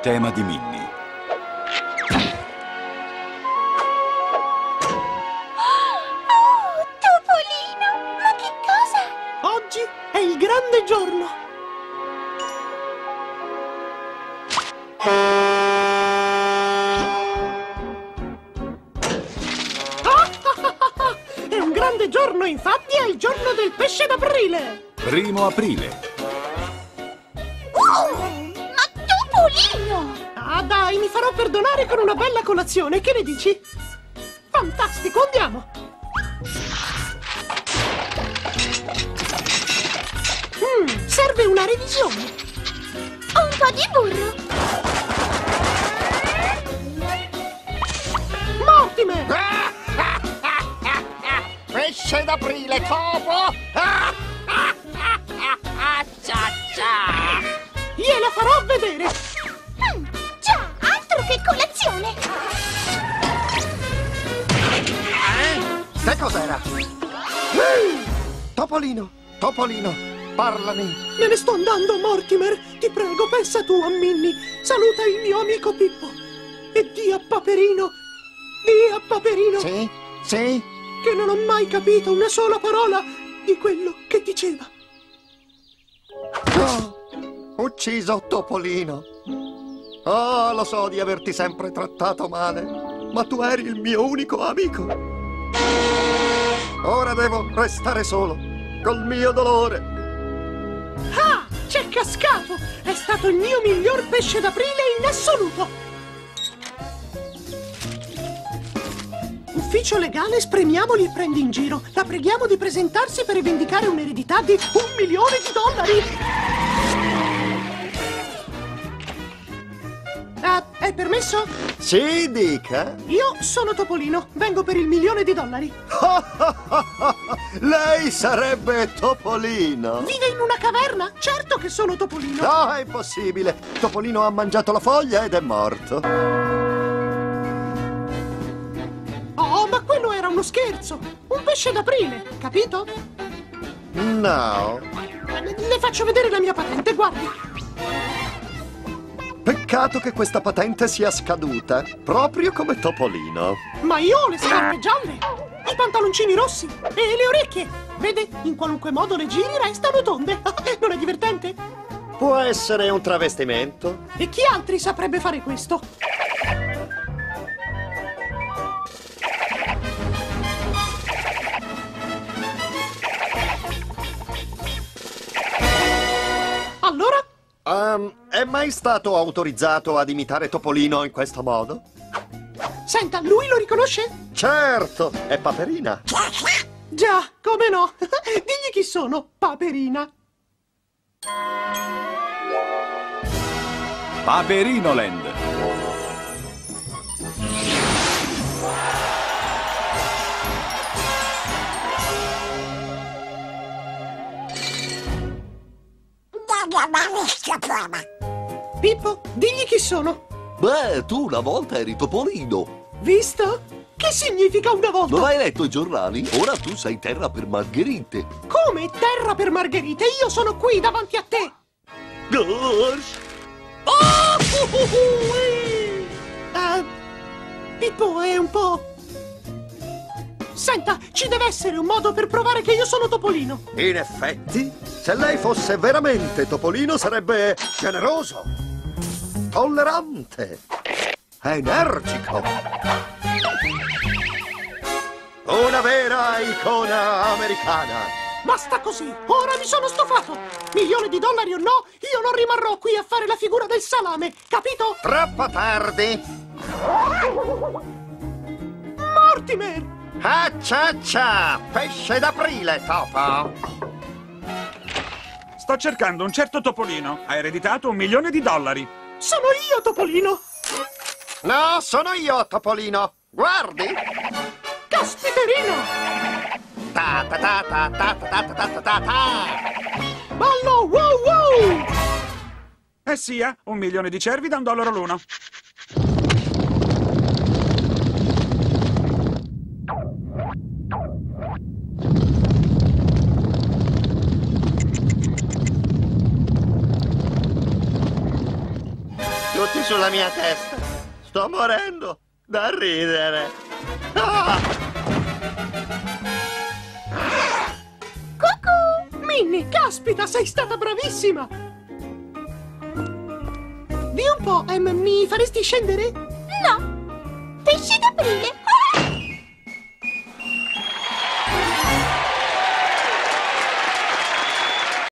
tema di Minnie. Oh, Topolino! Ma che cosa? Oggi è il grande giorno. È un grande giorno, infatti è il giorno del pesce d'aprile. 1° aprile. Ma Topolino! Ah dai, mi farò perdonare con una bella colazione, che ne dici? Fantastico, andiamo! Serve una revisione. Un po' di burro! Mortimer! Pesce d'aprile, topo! Gliela farò vedere! Già, altro che colazione! Che cos'era? Topolino, Topolino, parlami! Me ne sto andando, Mortimer! Ti prego, pensa tu a Minnie! Saluta il mio amico Pippo! E di a Paperino! Di a Paperino! Sì? Sì? Che non ho mai capito una sola parola di quello che diceva! Oh, ucciso Topolino! Oh, lo so di averti sempre trattato male, ma tu eri il mio unico amico! Ora devo restare solo, col mio dolore! Ah! C'è cascato! È stato il mio miglior pesce d'aprile in assoluto! Ufficio legale, spremiamoli e prendi in giro. La preghiamo di presentarsi per rivendicare un'eredità di $1 milione! È permesso? Sì, dica! Io sono Topolino, vengo per il $1 milione. Lei sarebbe Topolino! Vive in una caverna? Certo che sono Topolino! No, è impossibile! Topolino ha mangiato la foglia ed è morto! Oh, ma quello era uno scherzo! Un pesce d'aprile, capito? No! Le faccio vedere la mia patente, guardi! Peccato che questa patente sia scaduta, proprio come Topolino. Ma io ho le scarpe gialle, i pantaloncini rossi e le orecchie. Vede, in qualunque modo le giri restano tonde. Non è divertente? Può essere un travestimento? E chi altri saprebbe fare questo? Allora? È mai stato autorizzato ad imitare Topolino in questo modo? Senta, lui lo riconosce? Certo, è Paperina. Già, come no? Digli chi sono, Paperina. Paperino Land. Pippo, digli chi sono. Beh, tu una volta eri Topolino. Visto? Che significa una volta? Non hai letto i giornali? Ora tu sei terra per margherite. Come terra per margherite? Io sono qui davanti a te. Gosh! Pippo è un po'... Senta, ci deve essere un modo per provare che io sono Topolino. In effetti, se lei fosse veramente Topolino sarebbe generoso, tollerante, energico. Una vera icona americana. Basta così, ora mi sono stufato. $1 milione o no, io non rimarrò qui a fare la figura del salame, capito? Troppo tardi. Mortimer! Ah, cià, pesce d'aprile, topo. Sto cercando un certo Topolino. Ha ereditato $1 milione. Sono io, Topolino! No, sono io, Topolino. Guardi. Caspiterino! Ta ta ta ta ta ta ta ta ta ta. Ballo, wow wow! Sia, 1 milione di cervi da $1 l'uno. Tutti sulla la mia testa. Sto morendo da ridere. Ah! Cucù! Minnie, caspita, sei stata bravissima! Di un po', mi faresti scendere? No! Pesci d'aprile!